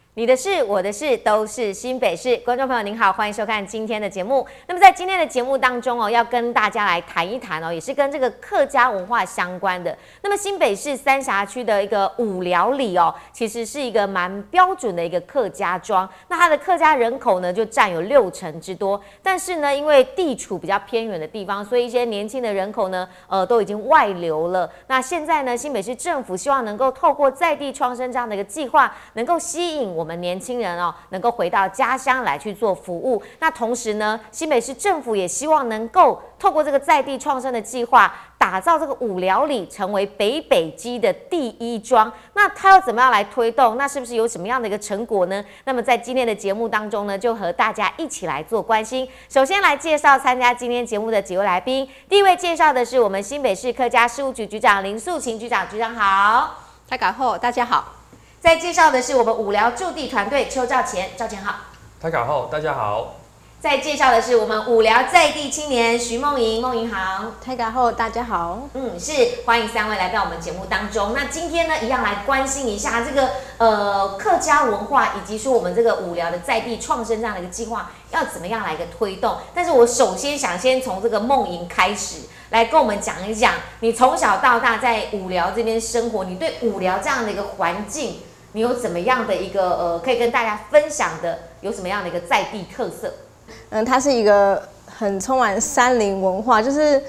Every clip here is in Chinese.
你的事，我的事，都是新北市。观众朋友您好，欢迎收看今天的节目。那么在今天的节目当中要跟大家来谈一谈也是跟这个客家文化相关的。那么新北市三峡区的一个五寮里其实是一个蛮标准的一个客家庄。那它的客家人口呢，就占有60%之多。但是呢，因为地处比较偏远的地方，所以一些年轻的人口呢，都已经外流了。那现在呢，新北市政府希望能够透过在地创生这样的一个计划，能够吸引我们年轻人能够回到家乡来去做服务。那同时呢，新北市政府也希望能够透过这个在地创生的计划，打造这个五寮里成为北基的第一庄。那它要怎么样来推动？那是不是有什么样的一个成果呢？那么在今天的节目当中呢，就和大家一起来做关心。首先来介绍参加今天节目的几位来宾。第一位介绍的是我们新北市客家事务局局长林素琴局长，局长好。 大家好，大家好。 再介绍的是我们五寮驻地团队邱兆乾，兆乾好。 大家好，大家好。 再介绍的是我们五寮在地青年徐梦莹，梦莹好。 大家好，大家好。 是欢迎3位来到我们节目当中。那今天呢，一样来关心一下这个客家文化，以及说我们这个五寮的在地创生这样的一个计划，要怎么样来一个推动？但是我首先想先从这个梦莹开始。来跟我们讲一讲，你从小到大在五寮这边生活，你对五寮这样的一个环境，你有怎么样的一个可以跟大家分享的，有什么样的一个在地特色？ 它是一个很充满山林文化，就是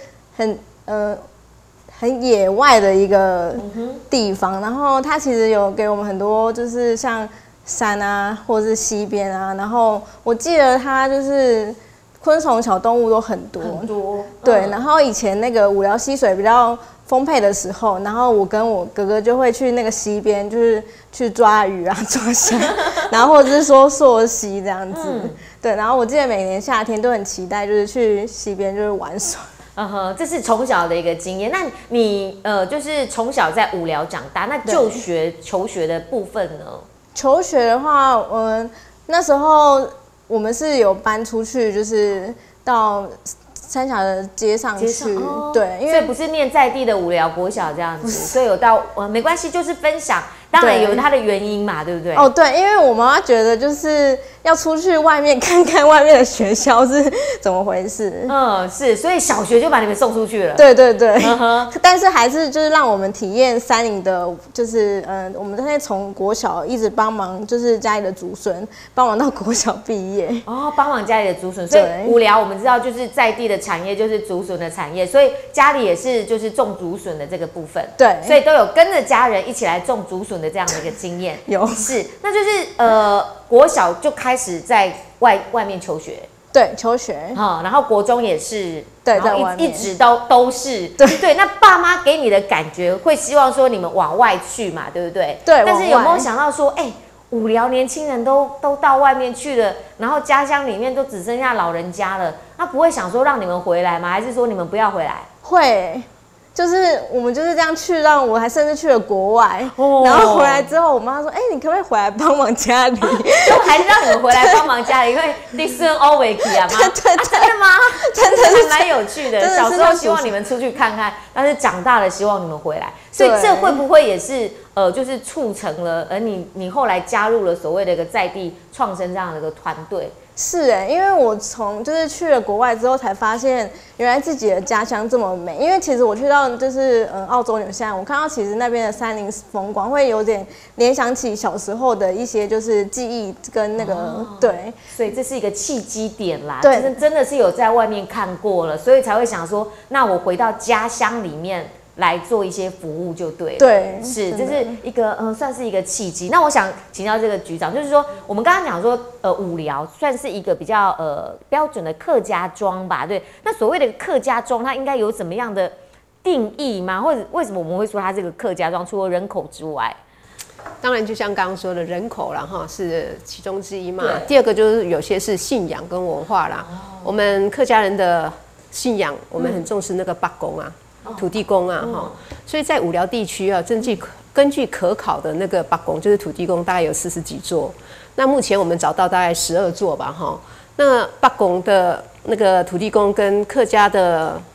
很野外的一个地方。然后它其实有给我们很多，就是像山啊，或者是溪边啊。然后我记得它就是昆虫、小动物都很多，对。然后以前那个五寮溪水比较丰沛的时候，然后我跟我哥哥就会去那个溪边，就是去抓鱼啊、抓虾，然后或者是说溯溪这样子。对。然后我记得每年夏天都很期待，就是去溪边就是玩耍。 这是从小的一个经验。那你就是从小在五寮长大，那求学的部分呢？求学的话，那时候我们是有搬出去，就是到三峡的街上去，对，因为不是念在地的五寮国小这样子，所以有到没关系，就是分享。当然有它的原因嘛，对不对？ 对，因为我妈妈觉得就是要出去外面看看外面的学校是怎么回事。 是，所以小学就把你们送出去了。 对。但是还是就是让我们体验山林的，就是我们在从国小一直帮忙，就是家里的祖孙，帮忙到国小毕业。 帮忙家里的祖孙。所以五寮我们知道就是在地的产业就是竹笋的产业，所以家里也是就是种竹笋的这个部分。 对， 所以都有跟着家人一起来种竹笋的这样的一个经验。 有是，那就是国小就开始在外面求学。 对，求学。 然后国中也是。 对，在外面一直都是。对。那爸妈给你的感觉会希望说你们往外去嘛，对不对？ 对。 但是有没有想到说，五寮年轻人都到外面去了，然后家乡里面都只剩下老人家了，那不会想说让你们回来吗？还是说你们不要回来？ 会。就是我们就是这样去，让我还甚至去了国外，然后回来之后，我妈说：“你可不可以回来帮忙家里？” 就还是让你们回来帮忙家里，因为你是 always 啊吗？ 对， 真的吗？ 真的还蛮有趣的。小时候希望你们出去看看，但是长大了希望你们回来，所以这会不会也是就是促成了你后来加入了所谓的一个在地创生这样的一个团队？ 是因为我就是去了国外之后才发现，原来自己的家乡这么美。因为其实我去到就是澳洲纽西兰，我看到其实那边的山林风光，会有点联想起小时候的一些就是记忆跟那个对， 所以这是一个契机点啦。 对， 真的是有在外面看过了，所以才会想说，那我回到家乡里面来做一些服务就对了。 对， 是，这是一个算是一个契机。那我想请教这个局长，就是说我们刚刚讲说五寮算是一个比较标准的客家庄吧，对？那所谓的客家庄，它应该有怎么样的定义吗？或者为什么我们会说它这个客家庄，除了人口之外？ 当然，就像刚刚说的，人口啦哈是其中之一嘛。第二个就是有些是信仰跟文化啦。我们客家人的信仰，我们很重视那个八公啊。土地公啊，所以在五寮地区啊，根据可考的那个八公，就是土地公，大概有40几座。那目前我们找到大概12座吧，那八公的那个土地公跟客家的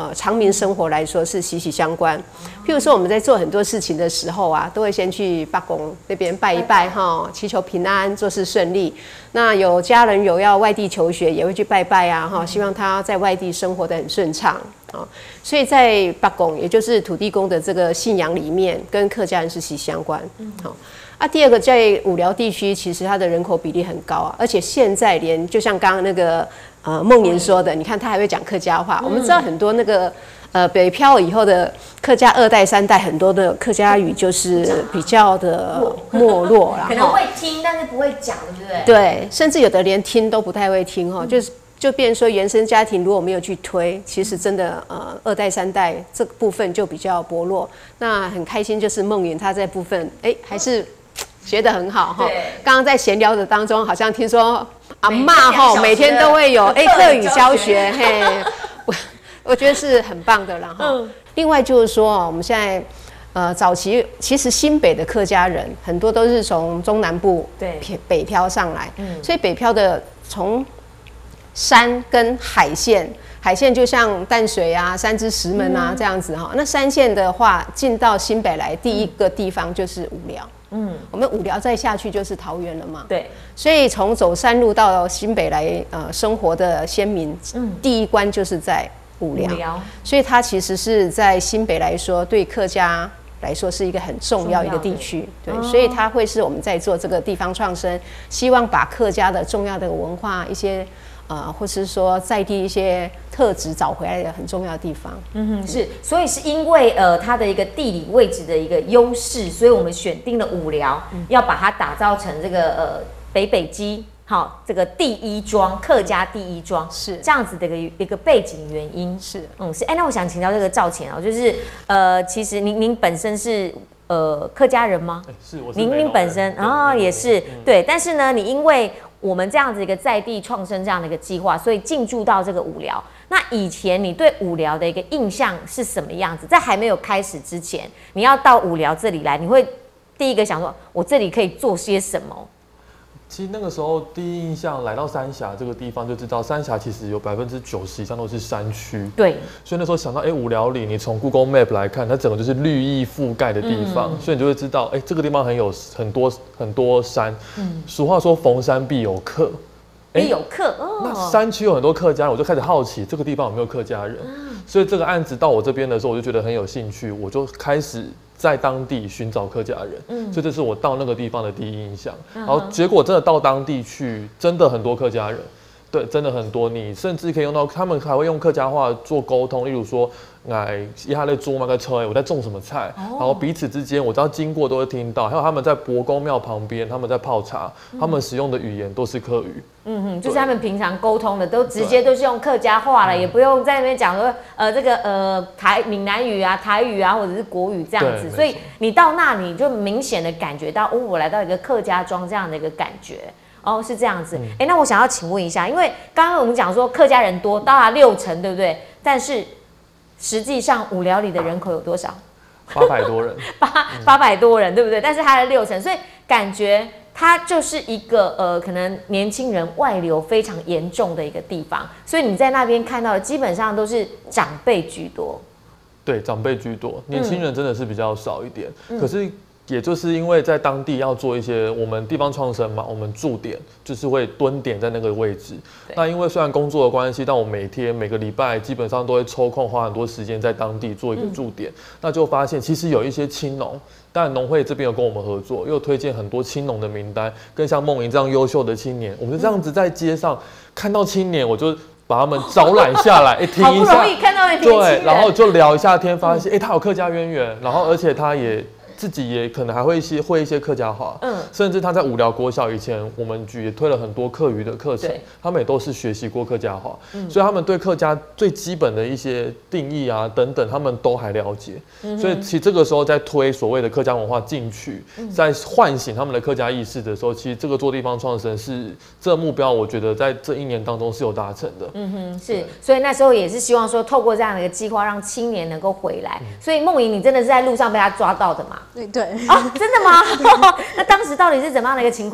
常民生活来说是息息相关。譬如说我们在做很多事情的时候啊，都会先去八公那边拜一拜哈，祈求平安，做事顺利。那有家人有要外地求学，也会去拜拜啊哈，希望他在外地生活得很顺畅啊。所以在八公，也就是土地公的这个信仰里面，跟客家人是息息相关。好。第二个在武寮地区，其实它的人口比例很高啊，而且现在连就像刚刚那个梦莹说的，你看他还会讲客家话。我们知道很多那个北漂以后的客家2代3代，很多的客家语就是比较的没落啦， 可能会听，但是不会讲，对不对？ 对，甚至有的连听都不太会听哈，就变成说原生家庭如果没有去推，其实真的2代3代这个部分就比较薄弱。那很开心，就是梦莹她这部分还是学得很好哈。刚刚在闲聊的当中，好像听说阿嬷哈每天都会有客语教学，嘿，我觉得是很棒的啦哈。另外就是说我们现在早期其实新北的客家人很多都是从中南部北漂上来，所以北漂的从山跟海线。海线就像淡水啊、三芝、石门啊这样子哈。那山线的话，进到新北来，第一个地方就是武寮。我们武寮再下去就是桃园了嘛。对。所以从走山路到新北来生活的先民，第一关就是在武寮。所以它其实是在新北来说，对客家来说是一个很重要一个地区。对。所以它会是我们在做这个地方创生，希望把客家的重要的文化一些。或是说在地一些特质找回来的很重要的地方。 是，所以是因为它的一个地理位置的一个优势，所以我们选定了武寮，要把它打造成这个北基，好，这个第一庄，客家第一庄是这样子的一个背景原因。是，是。那我想请教这个赵钱哦，就是其实您本身是客家人吗？ 是，我是。 您本身也是对，但是呢，你因为我们这样子一个在地创生这样的一个计划，所以进驻到这个武寮。那以前你对武寮的一个印象是什么样子？在还没有开始之前，你要到武寮这里来，你会第一个想说，我这里可以做些什么？ 其实那个时候第一印象来到三峡这个地方就知道，三峡其实有90%以上都是山区。对，所以那时候想到，武寮里，你从 Google Map 来看，它整个就是绿意覆盖的地方，所以你就会知道，这个地方很多山。俗话说逢山必有客。 必有客那山区有很多客家人，我就开始好奇这个地方有没有客家人。所以这个案子到我这边的时候，我就觉得很有兴趣，我就开始在当地寻找客家人。所以这是我到那个地方的第一印象。然后结果真的到当地去，真的很多客家人。对，真的很多，你甚至可以用到，他们还会用客家话做沟通，例如说，他在做那个菜，我在种什么菜，然后彼此之间，我知道经过都会听到，还有他们在伯公庙旁边，他们在泡茶，他们使用的语言都是客语。 就是他们平常沟通的都直接都是用客家话了，也不用在那边讲说这个闽南语啊、台语啊，或者是国语这样子，所以你到那里就明显的感觉到，我来到一个客家庄这样的一个感觉。是这样子。那我想要请问一下，因为刚刚我们讲说客家人多，到达60%，对不对？但是实际上武寮里的人口有多少 ？800多人 ，800多人，对不对？但是它的60%，所以感觉它就是一个可能年轻人外流非常严重的一个地方。所以你在那边看到的基本上都是长辈居多。 对，长辈居多，年轻人真的是比较少一点。可是。也就是因为在当地要做一些我们地方创生嘛，我们驻点就是会蹲点在那个位置。那因为虽然工作的关系，但我每个礼拜基本上都会抽空花很多时间在当地做一个驻点。那就发现其实有一些青农，当然农会这边有跟我们合作，又推荐很多青农的名单，跟像梦莹这样优秀的青年，我们就这样子在街上看到青年，我就把他们招揽下来，听一下， 好不容易看到的年轻人， 对，然后就聊一下天，发现他有客家渊源，然后而且他也。自己也可能还会一些客家话，甚至他在武寮国小以前，我们局也推了很多客语的课程，他们也都是学习过客家话，所以他们对客家最基本的一些定义啊等等，他们都还了解。所以其实这个时候在推所谓的客家文化进去，在唤醒他们的客家意识的时候，其实这个做地方创生是这个目标，我觉得在这1年当中是有达成的。 是，所以那时候也是希望说，透过这样的一个计划，让青年能够回来。所以梦莹，你真的是在路上被他抓到的嘛？ 对真的吗？那当时到底是怎么样的一个情况？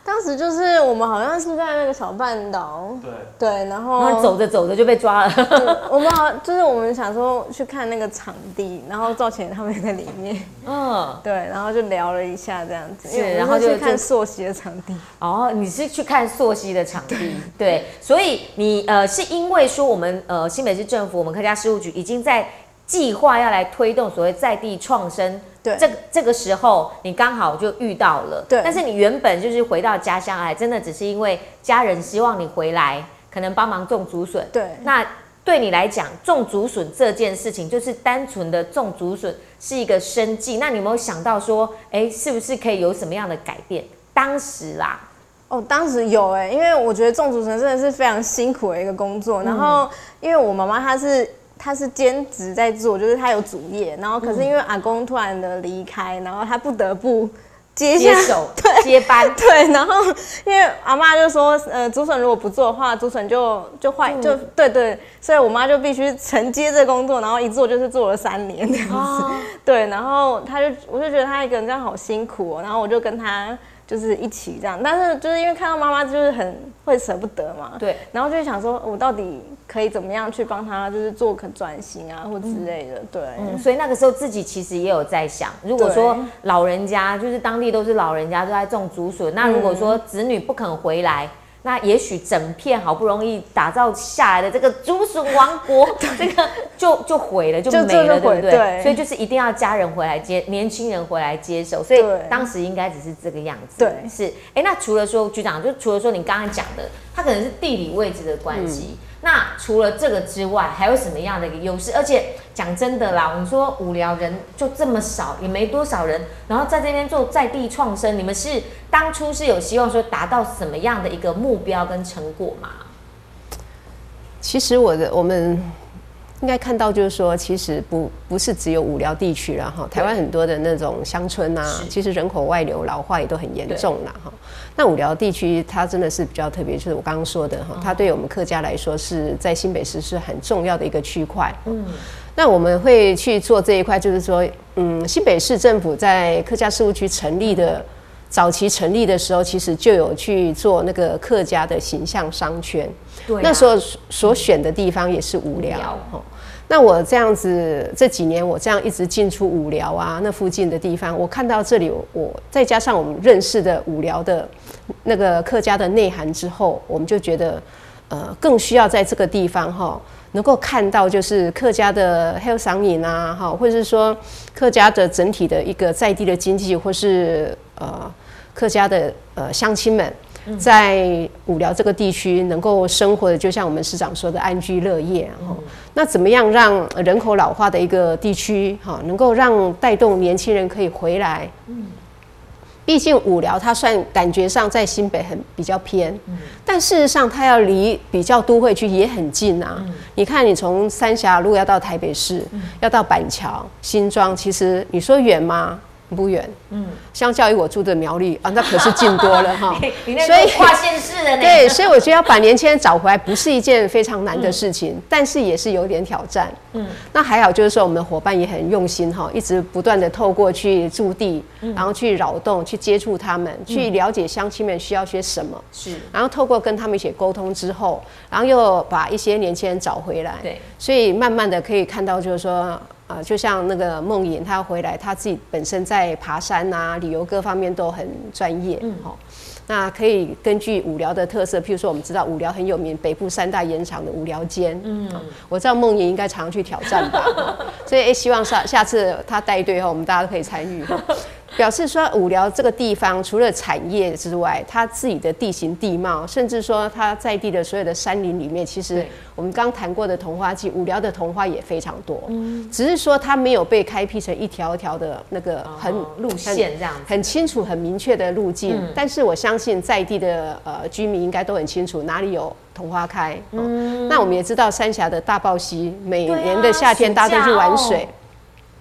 当时就是我们好像是在那个小半岛，对，然后走着走着就被抓了。 我们想说去看那个场地，然后赵钱他们也在里面，对，然后就聊了一下这样子，然后就看溯溪的场地。 哦，你是去看溯溪的场地，对，所以你是因为说我们新北市政府我们客家事务局已经在计划要来推动所谓在地创生。 对， 这个时候你刚好就遇到了， 对。 但是你原本就是回到家乡来，真的只是因为家人希望你回来，可能帮忙种竹笋。 对。 那对你来讲，种竹笋这件事情，就是单纯的种竹笋是一个生计。那你有没有想到说，是不是可以有什么样的改变？当时啦， 当时有因为我觉得种竹笋真的是非常辛苦的一个工作。然后，因为我妈妈她是兼职在做，就是她有主业，然后可是因为阿公突然的离开，然后她不得不接手接班。 对，然后因为阿嬷就说，竹笋如果不做的话，竹笋就坏，对，所以我妈就必须承接这个工作，然后一做就是做了3年这样子。对，然后我就觉得她一个人这样好辛苦然后我就跟她就是一起这样，但是就是因为看到妈妈就是很会舍不得嘛， 对， 然后就想说我到底可以怎么样去帮她，就是做转型啊或之类的，对， 所以那个时候自己其实也有在想，如果说老人家就是当地都是老人家都在种竹笋，那如果说子女不肯回来。那也许整片好不容易打造下来的这个竹笋王国，这个就毁了，就没了，对不对？所以就是一定要家人回来年轻人回来接手。所以当时应该只是这个样子。 对， 是。那除了说局长，就除了说你刚刚讲的，它可能是地理位置的关系。那除了这个之外，还有什么样的一个优势？而且讲真的啦，我们说武寮人就这么少，也没多少人，然后在这边做在地创生，你们是当初是有希望说达到什么样的一个目标跟成果吗？ 其实我们应该看到，就是说，其实不是只有武寮地区啦哈，台湾很多的那种乡村啊，其实人口外流、老化也都很严重啦哈。那武寮地区它真的是比较特别，就是我刚刚说的哈，它对我们客家来说是在新北市是很重要的一个区块。那我们会去做这一块，就是说，新北市政府在客家事务区早期成立的时候，其实就有去做那个客家的形象商圈。那时候所选的地方也是武寮。那我这样子这几年，我这样一直进出武寮啊，那附近的地方，我看到这里，我再加上我们认识的武寮的那个客家的内涵之后，我们就觉得，更需要在这个地方能够看到就是客家的黑赏饮啊，或者是说客家的整体的一个在地的经济，或是客家的乡亲们。在武寮这个地区能够生活的，就像我们市长说的安居乐业。那怎么样让人口老化的一个地区能够让带动年轻人可以回来？毕竟武寮它算感觉上在新北比较偏，但事实上它要离比较都会区也很近啊。你看，你从三峡路要到台北市，要到板桥、新庄，其实你说远吗？不远，相较于我住的苗栗啊，那可是近多了哈。 你那个跨县市的对，所以我觉得要把年轻人找回来不是一件非常难的事情，但是也是有点挑战。那还好就是说我们的伙伴也很用心哈，一直不断的透过去驻地，然后去扰动、去接触他们，去了解乡亲们需要些什么，然后透过跟他们一起沟通之后，然后又把一些年轻人找回来。对，所以慢慢的可以看到就是说。就像那个梦颖，他回来，他自己本身在爬山啊、旅游各方面都很专业。那可以根据武寮的特色，譬如说我们知道武寮很有名，北部3大盐场的武寮间。我知道梦颖应该常去挑战吧，所以希望下次他带队后，我们大家都可以参与。表示说武寮这个地方除了产业之外，它自己的地形地貌，甚至说它在地的所有的山林里面，其实我们刚谈过的桐花季，武寮的桐花也非常多。只是说它没有被开辟成一条条的那个路线这样子， 很清楚、很明确的路径。但是我相信在地的居民应该都很清楚哪里有桐花开。那我们也知道三峡的大豹溪，每年的夏天大家都去玩水。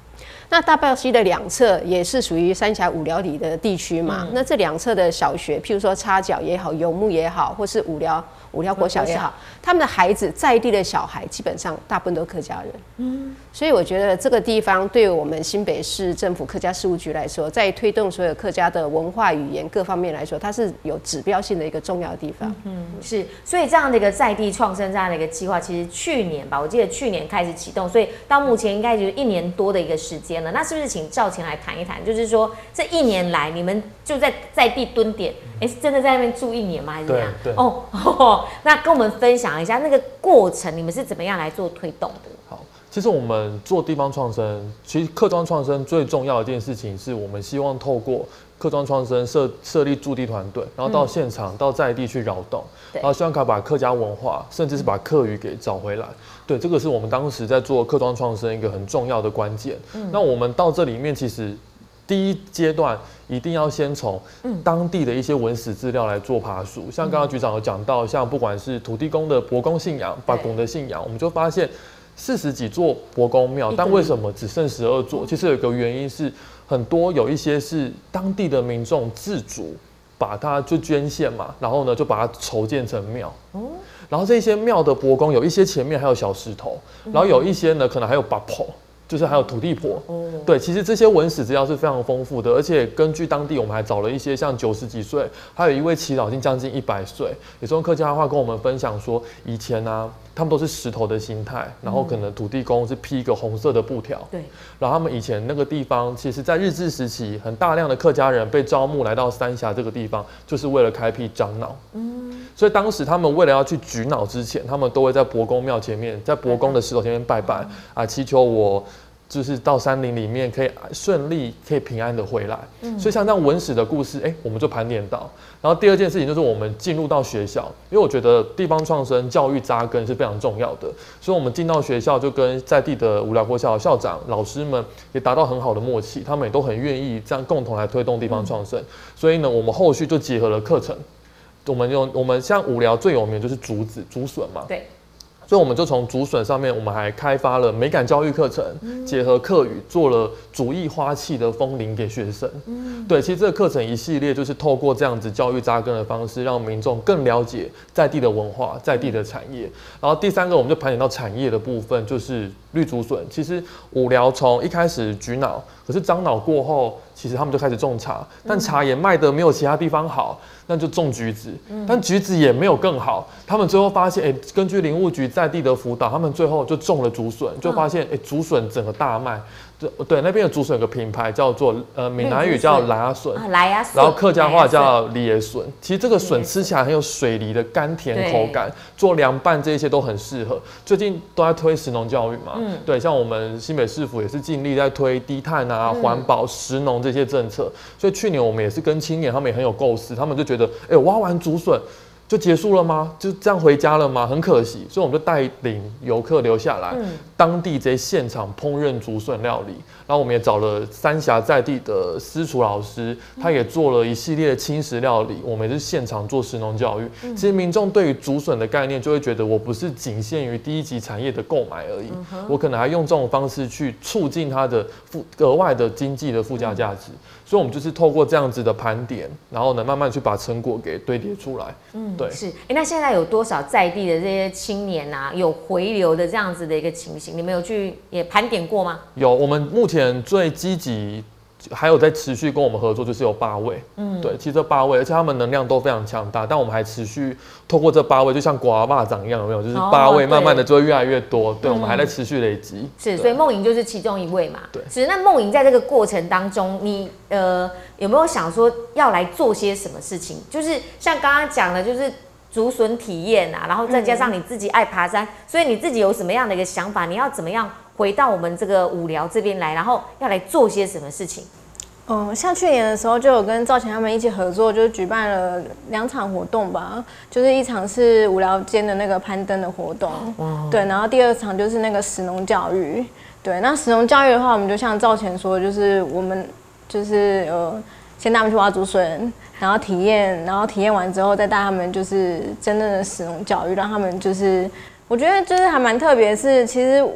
那大坝溪的两侧也是属于三峡五寮里的地区嘛，那这两侧的小学，譬如说插脚也好，游牧也好，或是五寮国小也好，他们的孩子在地的小孩基本上大部分都客家人，所以我觉得这个地方对我们新北市政府客家事务局来说，在推动所有客家的文化语言各方面来说，它是有指标性的一个重要的地方。 是，所以这样的一个在地创生这样的一个计划，其实去年吧，我记得去年开始启动，所以到目前应该就是1年多的一个时间了。那是不是请兆乾来谈一谈，就是说这1年来你们就在地蹲点，是真的在那边住1年吗？还是怎样？ 对那跟我们分享一下那个过程，你们是怎么样来做推动的？ 好，其实我们做地方创生，其实客庄创生最重要的一件事情是我们希望透过客庄创生设立驻地团队，然后到现场到在地去扰动，然后希望可以把客家文化，甚至是把客语给找回来。对，这个是我们当时在做客庄创生一个很重要的关键。那我们到这里面其实第一阶段一定要先从当地的一些文史资料来做爬梳，像刚刚局长有讲到，像不管是土地公的伯公信仰、八公的信仰，我们就发现40几座伯公庙，但为什么只剩12座？其实有一个原因是，很多有一些是当地的民众自主把它就捐献嘛，然后呢就把它筹建成庙。然后这些庙的伯公有一些前面还有小石头，然后有一些呢可能还有八婆。就是还有土地婆，对，其实这些文史资料是非常丰富的，而且根据当地，我们还找了一些像90几岁，还有一位耆老已经将近100岁，也是用客家话跟我们分享说，以前啊，他们都是石头的形态，然后可能土地公是披一个红色的布条，对，然后他们以前那个地方，其实在日治时期，很大量的客家人被招募来到三峡这个地方，就是为了开辟樟脑，所以当时他们为了要去举脑之前，他们都会在伯公庙前面，在伯公的石头前面拜拜啊，祈求我就是到山林里面可以顺利、可以平安的回来。所以像这样文史的故事，我们就盘点到。然后第二件事情就是我们进入到学校，因为我觉得地方创生教育扎根是非常重要的，所以我们进到学校就跟在地的五寮国小校长、老师们也达到很好的默契，他们也都很愿意这样共同来推动地方创生。所以呢，我们后续就结合了课程。我们像五寮最有名的就是竹笋嘛，对，所以我们就从竹笋上面，我们还开发了美感教育课程，结合客语做了竹艺花器的风铃给学生。对，其实这个课程一系列就是透过这样子教育扎根的方式，让民众更了解在地的文化、在地的产业。然后第三个，我们就盘点到产业的部分，就是绿竹笋。其实五寮从一开始举脑，可是樟脑过后，其实他们就开始种茶，但茶也卖得没有其他地方好。那就种橘子，但橘子也没有更好。他们最后发现，根据林务局在地的辅导，他们最后就种了竹笋，就发现，竹笋整个大卖。对，那边的竹笋有个品牌叫做闽南语叫莱雅笋，然后客家话叫梨野笋。其实这个笋吃起来很有水梨的甘甜口感，做凉拌这些都很适合。最近都在推食农教育嘛，对，像我们新北市府也是尽力在推低碳啊、环保、食农这些政策。所以去年我们也是跟青年，他们也很有构思，他们就觉得，挖完竹笋就结束了吗？就这样回家了吗？很可惜，所以我们就带领游客留下来，当地这些现场烹饪竹笋料理。然后我们也找了三峡在地的私厨老师，他也做了一系列的轻食料理。我们也是现场做食农教育。其实民众对于竹笋的概念，就会觉得我不是仅限于第一级产业的购买而已，我可能还用这种方式去促进它的额外的经济的附加价值。所以我们就是透过这样子的盘点，然后呢，慢慢去把成果给堆叠出来。对， 是。那现在有多少在地的这些青年啊，有回流的这样子的一个情形？你们有去也盘点过吗？ 有，我们目前最积极，还有在持续跟我们合作，就是有8位。对，其实这8位，而且他们能量都非常强大，但我们还持续透过这8位，就像刮巴掌一样，有没有？就是8位，慢慢的就会越来越多。对，我们还在持续累积。 是，所以梦莹就是其中一位嘛。 对。 是，那梦莹在这个过程当中，你有没有想说要来做些什么事情？就是像刚刚讲的，就是竹笋体验啊，然后再加上你自己爱爬山，所以你自己有什么样的一个想法？你要怎么样回到我们这个五寮这边来，然后要来做些什么事情？ 像去年的时候就有跟兆乾他们一起合作，就是举办了2场活动吧，就是一场是五寮间的那个攀登的活动，对，然后第2场就是那个食农教育，对，那食农教育的话，我们就像兆乾说，就是我们就是先带他们去挖竹笋，然后体验完之后再带他们就是真正的食农教育，让他们就是我觉得就是还蛮特别的是，其实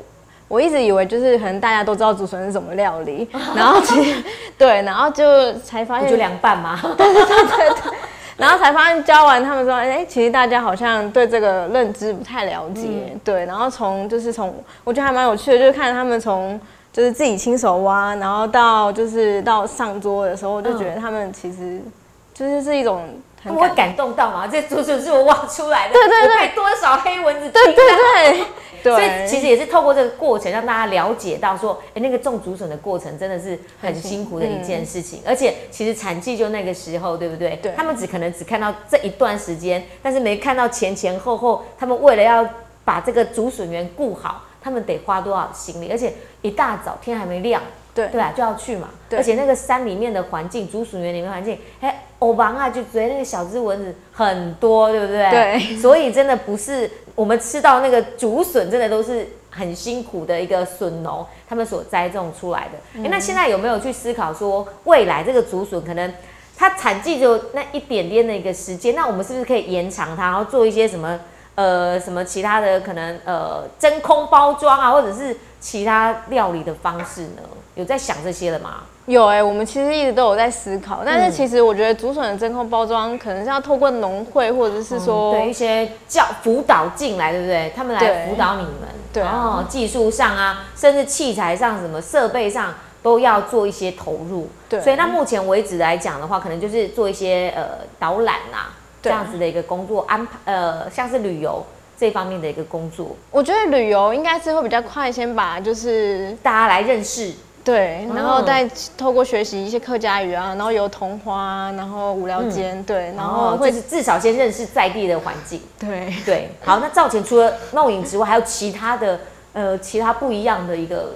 我一直以为就是可能大家都知道竹笋是什么料理，然后其实对，然后就才发现就凉拌吗？ 对，然后才发现教完他们说，其实大家好像对这个认知不太了解，对，然后从我觉得还蛮有趣的，就是看他们从就是自己亲手挖，然后到上桌的时候，我就觉得他们其实就是一种。 他们会感动到吗？这竹笋是我挖出来的， 对， 我派多少黑蚊子对， 所以其实也是透过这个过程，让大家了解到说，那个种竹笋的过程真的是很辛苦的一件事情，而且其实产季就那个时候，对不对？对，他们可能只看到这一段时间，但是没看到前后，他们为了要把这个竹笋园顾好，他们得花多少心力，而且一大早天还没亮。对啊，就要去嘛。而且那个山里面的环境，竹笋园里面的环境，欧王啊，就追那个小只蚊子很多，对不对？对。所以真的不是我们吃到那个竹笋，真的都是很辛苦的一个笋农他们所栽种出来的。那现在有没有去思考说，未来这个竹笋可能它产季只有那一点点的一个时间，那我们是不是可以延长它，然后做一些什么其他的可能真空包装啊，或者是其他料理的方式呢？有在想这些了吗？ 有我们其实一直都有在思考，但是其实我觉得竹笋的真空包装可能是要透过农会或者是说对一些辅导进来，对不对？他们来辅导你们，对技术上啊，甚至器材上、什么设备上都要做一些投入。对，所以那目前为止来讲的话，可能就是做一些导览啊这样子的一个工作安排，像是旅游。这方面的一个工作， 我觉得旅游应该是会比较快，先把就是大家来认识， 对，然后再透过学习一些客家语啊，然后有桐花，然后无聊间，对，然后会至少先认识在地的环境，对。好，那造前除了弄影之外，还有其他不一样的一个，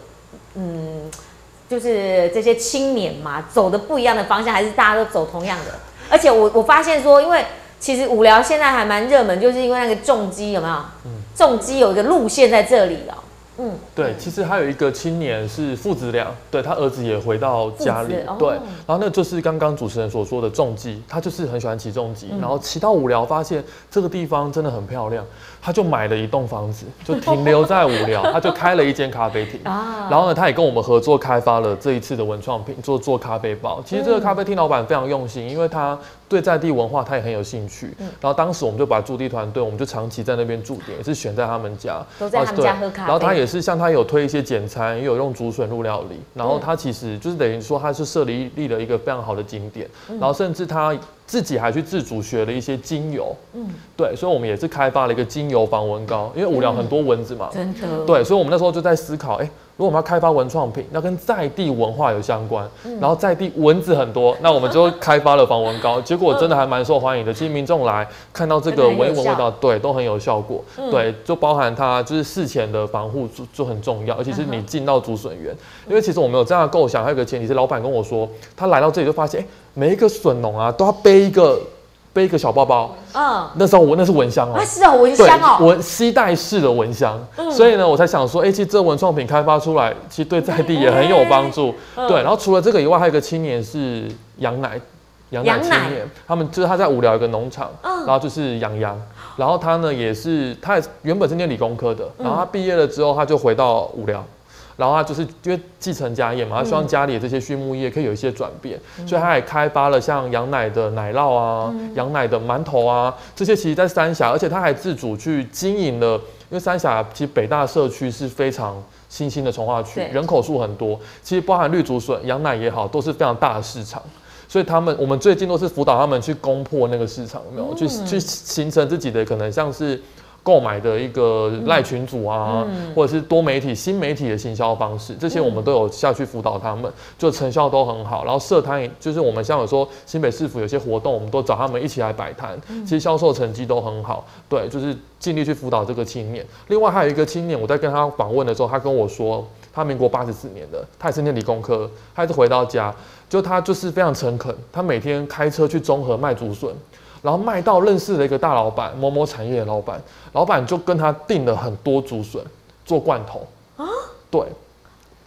就是这些青年嘛，走的不一样的方向，还是大家都走同样的？而且我发现说，因为其实五寮现在还蛮热门，就是因为那个重机有没有？重机有一个路线在这里哦。 对，其实还有一个青年是父子俩，对他儿子也回到家里，对，然后那就是刚刚主持人所说的重机，他就是很喜欢骑重机，然后骑到五寮发现这个地方真的很漂亮，他就买了一栋房子，就停留在五寮，他就开了一间咖啡厅，然后呢，他也跟我们合作开发了这一次的文创品，做咖啡包。其实这个咖啡厅老板非常用心，因为他对在地文化他也很有兴趣，然后当时我们就把驻地团队，我们就长期在那边驻点，也是选在他们家， 都在他们家喝咖啡。 然后他也是像他有推一些简餐，也有用竹笋入料理，然后他其实就是等于说他是设立了一个非常好的景点，然后甚至他自己还去自主学了一些精油，对，所以我们也是开发了一个精油防蚊膏，因为五寮很多蚊子嘛， 真的， 对，所以我们那时候就在思考，如果我们要开发文创品，那跟在地文化有相关，然后在地蚊子很多，那我们就开发了防蚊膏，结果真的还蛮受欢迎的。其实民众来看到这个闻一闻味道，对，都很有效果。对，就包含它就是事前的防护就很重要，尤其是你进到竹笋园，因为其实我们有这样的构想，还有一个前提是老板跟我说，他来到这里就发现，每一个笋农啊都要背一个小包包，那时候那是蚊香哦， 是哦，蚊香哦， 携带式的蚊香，所以呢，我才想说，其实这文创品开发出来，其实对在地也很有帮助，对。然后除了这个以外，还有一个青年是羊奶青年，他们就是他在五寮有个农场，然后就是养羊，然后他呢他也原本是念理工科的，然后他毕业了之后，他就回到五寮。然后他就是因为继承家业嘛，他希望家里的这些畜牧业可以有一些转变，所以他也开发了像羊奶的奶酪啊、羊奶的馒头啊，这些其实在三峡，而且他还自主去经营了，因为三峡其实北大社区是非常新兴的从化区，人口数很多，其实包含绿竹笋、羊奶也好，都是非常大的市场。所以我们最近都是辅导他们去攻破那个市场，有没有？去形成自己的可能像是购买的一个赖群组啊，或者是多媒体、新媒体的行销方式，这些我们都有下去辅导他们，就成效都很好。然后社摊，就是我们像有说新北市府有些活动，我们都找他们一起来摆摊，其实销售成绩都很好。对，就是尽力去辅导这个青年。另外还有一个青年，我在跟他访问的时候，他跟我说，他民国84年的，他也是念理工科，他也是回到家，他就是非常诚恳，他每天开车去中和卖竹笋。然后卖到认识了一个大老板，某某产业的老板，老板就跟他订了很多竹笋做罐头啊，对，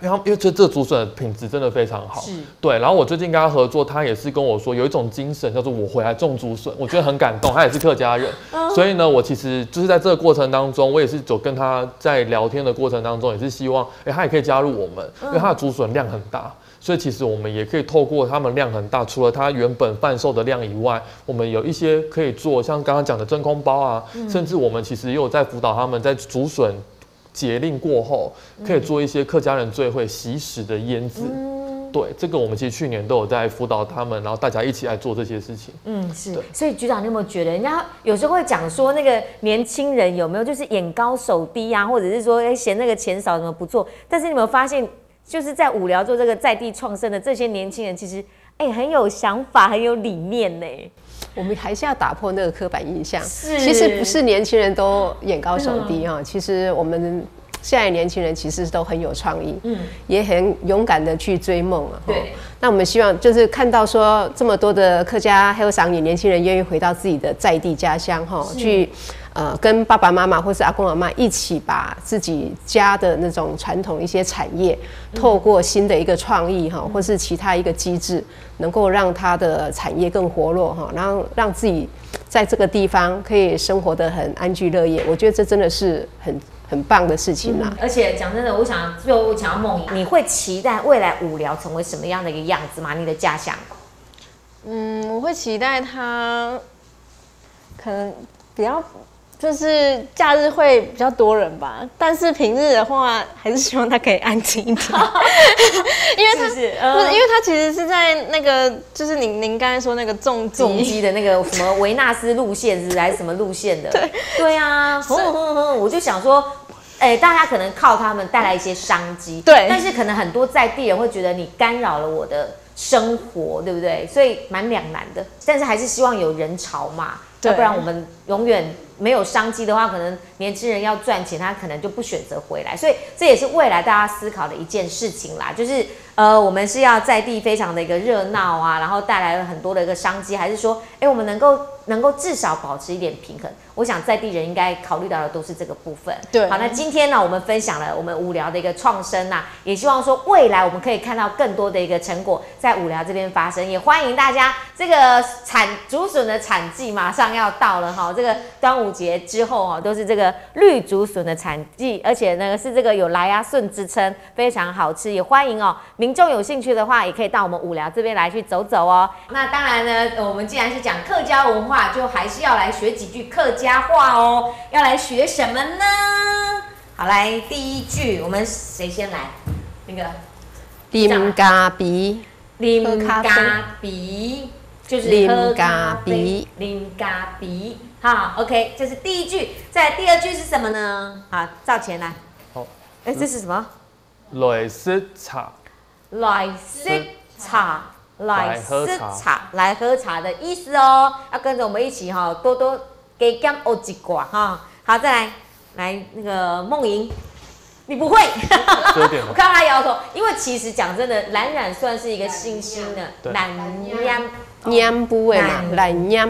因为这竹笋的品质真的非常好，对。然后我最近跟他合作，他也是跟我说有一种精神叫做我回来种竹笋，我觉得很感动。他也是客家人，所以呢，我其实就是在这个过程当中，我也是有跟他在聊天的过程当中，也是希望，他也可以加入我们，因为他的竹笋量很大。所以其实我们也可以透过他们量很大，除了它原本贩售的量以外，我们有一些可以做，像刚刚讲的真空包啊，甚至我们其实也有在辅导他们在竹笋节令过后，可以做一些客家人最会惜食的腌制。对，这个我们其实去年都有在辅导他们，然后大家一起来做这些事情。 是。所以局长，你有没有觉得，人家有时候会讲说，那个年轻人有没有就是眼高手低啊，或者是说嫌那个钱少怎么不做？但是你有没有发现？就是在五寮做这个在地创生的这些年轻人，其实很有想法，很有理念呢。 我们还是要打破那个刻板印象。其实不是年轻人都眼高手低哈，其实我们现在年轻人其实都很有创意，也很勇敢的去追梦了。对。那我们希望就是看到说这么多的客家还有赏年轻人愿意回到自己的在地家乡哈，去。跟爸爸妈妈或是阿公阿嬷一起把自己家的那种传统一些产业，透过新的一个创意哈，或是其他一个机制，能够让它的产业更活络哈，然后让自己在这个地方可以生活得很安居乐业。我觉得这真的是很棒的事情啦。 而且讲真的，我想要梦莹，你会期待未来五寮成为什么样的一个样子吗？你的家乡？ 我会期待它可能比较。就是假日会比较多人吧，但是平日的话，还是希望它可以安静一点，因为它不是，因为它其实是在那个，就是您刚才说那个重机的那个什么维纳斯路线还是什么路线的？对啊，我就想说，大家可能靠他们带来一些商机，对，但是可能很多在地人会觉得你干扰了我的生活，对不对？所以蛮两难的，但是还是希望有人潮嘛，要不然我们永远。没有商机的话，可能年轻人要赚钱，他可能就不选择回来，所以这也是未来大家思考的一件事情啦。就是我们是要在地非常的一个热闹啊，然后带来了很多的一个商机，还是说，我们能够至少保持一点平衡？我想在地人应该考虑到的都是这个部分。对，好，那今天呢，我们分享了我们五寮的一个创生啊，也希望说未来我们可以看到更多的一个成果在五寮这边发生，也欢迎大家。这个竹笋的产季马上要到了哈，这个端午节之后哦，都是这个绿竹笋的产季，而且呢是这个有来啊笋之称，非常好吃，也欢迎哦民众有兴趣的话，也可以到我们五寮这边来去走走哦。那当然呢，我们既然是讲客家文化，就还是要来学几句客家话哦。要来学什么呢？好，来第一句，我们谁先来？那个啉咖啡， 啉咖啡。就是喝咖啡，啉咖啡。好 ，OK， 这是第一句。再来第二句是什么呢？好，照前来。好，这是什么？ 来喝茶， 来喝茶，来喝茶，来喝茶的意思哦。要跟着我们一起哈，多多给减学一挂哈。好，再来那个梦莹。你不会，我看到他摇头，因为其实讲真的，蓝染算是一个新兴的蓝染染不会嘛，蓝染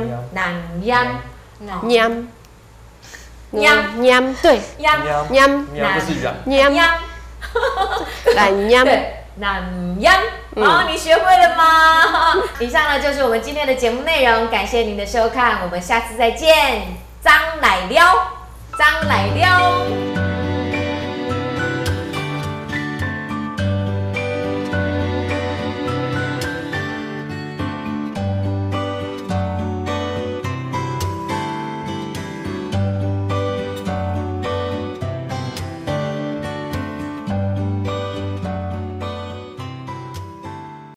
对， 染不是染， 蓝染对，蓝染，好，你学会了吗？以上呢就是我们今天的节目内容，感谢您的收看，我们下次再见，张来了。